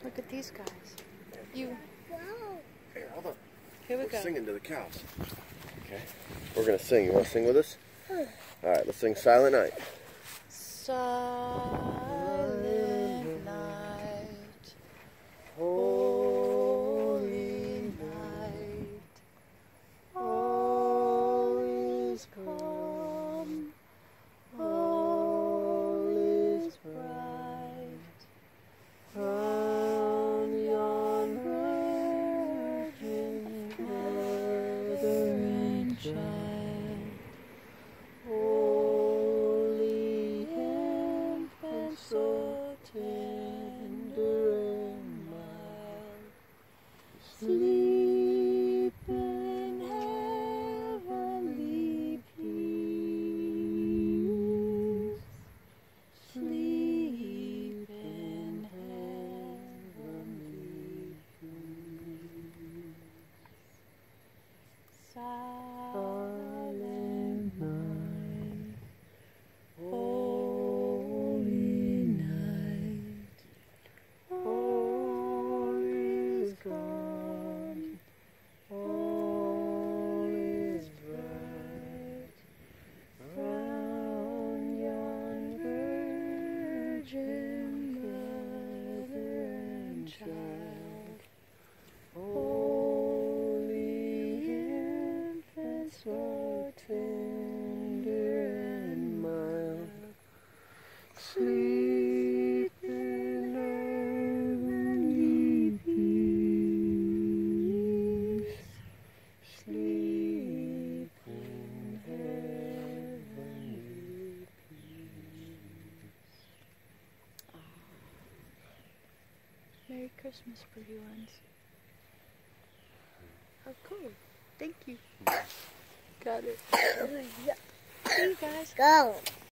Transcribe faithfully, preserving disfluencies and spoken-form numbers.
Look at these guys. You. Here, hold on. Here we We're go. singing to the cows. Okay. We're gonna sing. You wanna sing with us? All right. Let's sing Silent Night. Silent night, holy night, all is calm, all is bright, round yon virgin mother and child, holy infant, so tender and mild, sleep in heavenly peace, sleep in heavenly peace. Silent night, holy night, all is calm, all is bright, round yon virgin mother and child, holy infant, so tender and mild, sleep in heavenly peace, sleep in heavenly peace. Merry Christmas, pretty ones. Oh, cool. Thank you. Got it. Yeah. See you guys. Go.